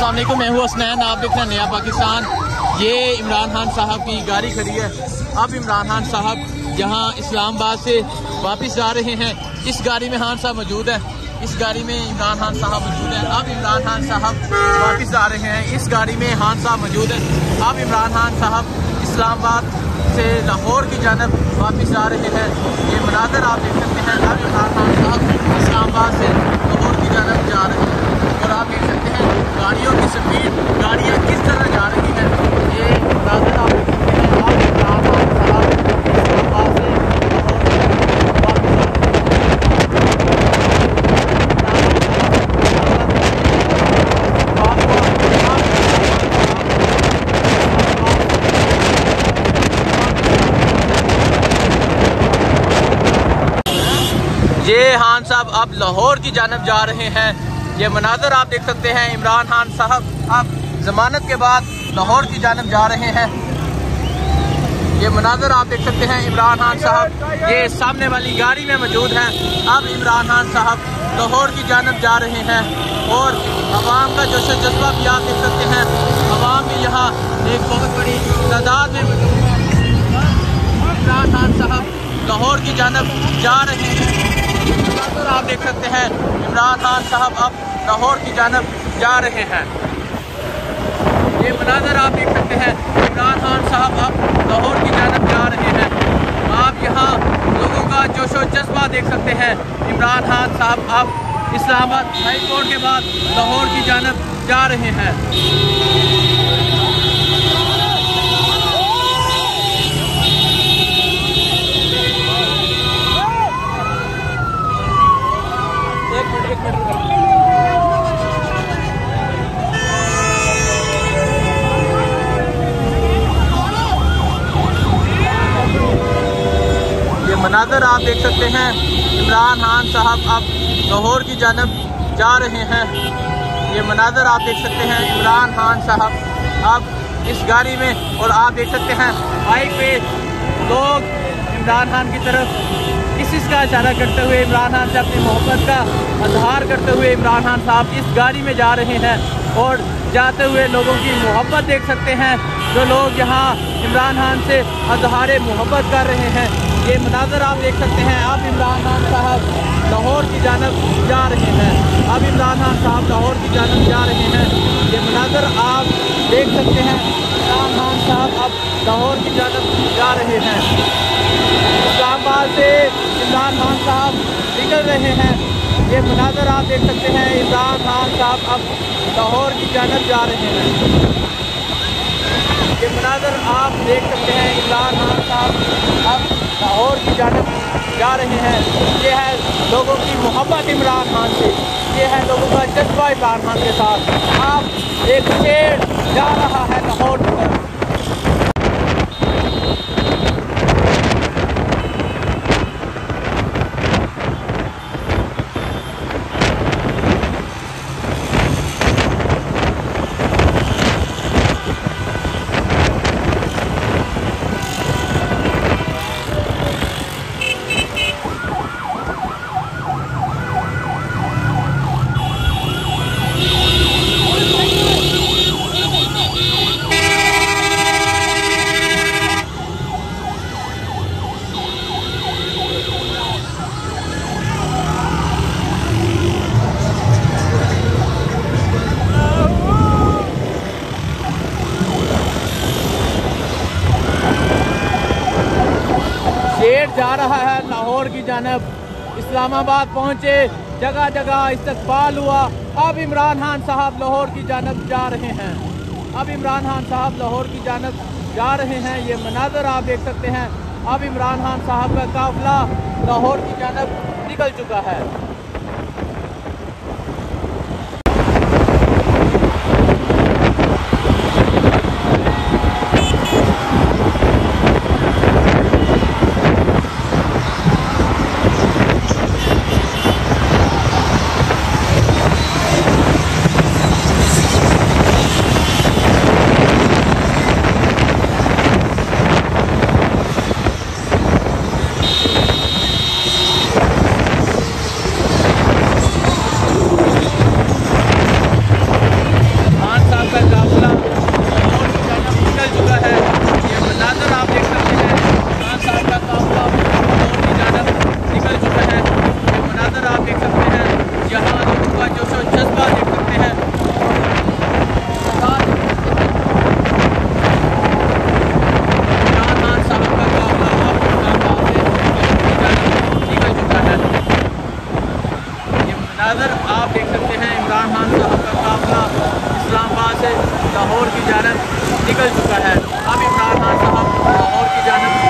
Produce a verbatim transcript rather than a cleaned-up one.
अस्सलाम वालेकुम, मैं हूँ हसनैन, आप देख रहे हैं नया पाकिस्तान। ये इमरान खान साहब की गाड़ी खड़ी है। अब इमरान खान साहब यहाँ इस्लामाबाद से वापस जा रहे हैं। इस गाड़ी में खान साहब मौजूद है, इस गाड़ी में इमरान खान साहब मौजूद है। अब इमरान खान साहब वापस जा रहे हैं, इस गाड़ी में खान साहब मौजूद है। अब इमरान खान साहब इस्लामाबाद से लाहौर की जानब वापस जा रहे हैं। ये मनाज़र आप देख सकते हैं। अब इमरान खान साहब इस्लामाबाद से लाहौर की जानब जा रहे हैं और आप देख सकते हैं गाड़ियों की स्पीड, गाड़ियाँ किस तरह जा रही हैं, ये मनाज़र आप देख सकते हैं। अब इमरान खान साहब इस्लामाबाद से ये खान साहब अब लाहौर की जानब जा रहे हैं। ये मनाज़र आप देख सकते हैं। इमरान खान साहब अब जमानत के बाद लाहौर की जानब जा रहे हैं। ये मनाज़र आप देख सकते हैं। इमरान खान साहब ये सामने वाली गाड़ी में मौजूद हैं। अब इमरान खान साहब लाहौर की जानब जा रहे हैं और अवाम का जोश जज्बा भी आप देख सकते हैं। अवाम भी यहाँ एक बहुत बड़ी तादाद में मौजूद है। इमरान खान साहब लाहौर की जानब जा रहे हैं। मनाज़र आप देख सकते हैं। इमरान खान साहब अब लाहौर की जानब जा रहे हैं। ये मनाज़र आप देख सकते हैं। इमरान खान साहब अब लाहौर की जानब जा रहे हैं। आप यहाँ लोगों का जोशो जज्बा देख सकते हैं। इमरान खान साहब अब इस्लामाबाद हाई कोर्ट के बाद लाहौर की जानब जा रहे हैं। ये मनाज़र आप देख सकते हैं। इमरान खान साहब अब लाहौर की जानब जा रहे हैं। ये मनाज़र आप देख सकते हैं। इमरान खान साहब अब इस गाड़ी में और आप देख सकते हैं बाइक पे लोग इमरान खान की तरफ किस का इशारा करते हुए, इमरान खान से अपनी मोहब्बत का इजहार करते हुए इमरान खान साहब इस गाड़ी में जा रहे हैं और जाते हुए लोगों की मोहब्बत देख सकते हैं। जो लोग यहाँ इमरान खान से इजहार मोहब्बत कर रहे हैं, ये मनाज़र आप देख सकते हैं। अब इमरान खान साहब लाहौर की जानब जा रहे हैं। अब इमरान खान साहब लाहौर की जानब जा रहे हैं। ये मनाज़र आप देख सकते हैं। इमरान खान साहब अब लाहौर की जानब जा रहे हैं। इस्लामाबाद से इमरान खान साहब निकल रहे हैं। ये मनाज़र आप देख सकते हैं। इमरान खान साहब अब लाहौर की जानब जा रहे हैं। ये मनाज़र आप देख सकते हैं। इमरान खान साहब अब लाहौर की जानब जा रहे हैं। ये है लोगों की मोहब्बत इमरान खान से, ये है लोगों का जज्बा इमरान खान के साथ। आप एक शेर जा रहा है लाहौर की तरफ। जा रहा है लाहौर की जानब। इस्लामाबाद पहुंचे, जगह जगह इस्तकबाल हुआ। अब इमरान खान साहब लाहौर की जानब जा रहे हैं। अब इमरान खान साहब लाहौर की जानब जा रहे हैं। ये मनाज़र आप देख सकते हैं। अब इमरान खान साहब का काफिला लाहौर की जानब निकल चुका है। काफिला इस्लामाबाद से लाहौर की जानब निकल चुका है। अब इमरान खान साहब लाहौर की जानब